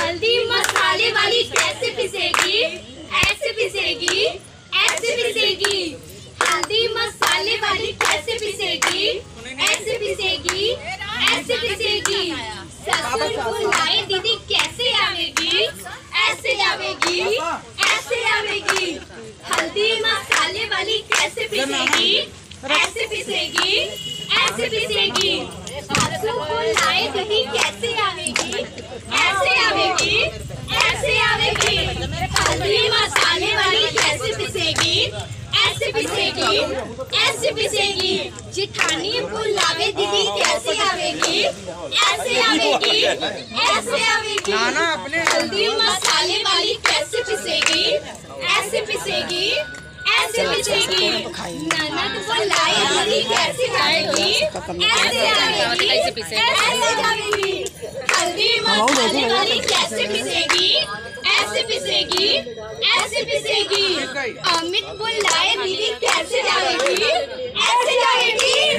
हल्दी मसाले वाली कैसे पिसेगी, ऐसे पिसेगी, ऐसे पिसेगी। हल्दी मसाले वाली कैसे पिसेगी, ऐसे पिसेगी, ऐसे पिसेगी। ससुर बुलाए दीदी कैसे आवेगी, ऐसे आवेगी, ऐसे आवेगी। हल्दी मसाले वाली कैसे पिसेगी, ऐसे पिसेगी, ऐसे पिसेगी। ससुर बुलाए दीदी कैसे आवेगी, ऐसे आवेगी, ऐसे आवेगी। हल्दी मसाले वाली कैसे पिसेगी, ऐसे पिसेगी, ऐसे पिसेगी। जिठानी बुलावे दीदी कैसे आवेगी, ऐसे आवेगी, ऐसे आवेगी। हल्दी मसाले वाली कैसे पिसेगी, ऐसे पिसेगी, ऐसे पिसेगी। ननद बुलाए दीदी कैसे आवेगी, ऐसे आवेगी, ऐसे आवेगी। हल्दी मसाले वाली कैसे पिसेगी, ऐसे पिसेगी, ऐसे पिसेगी। अमित बुलाए दीदी कैसे जाएगी, ऐसे जाएगी,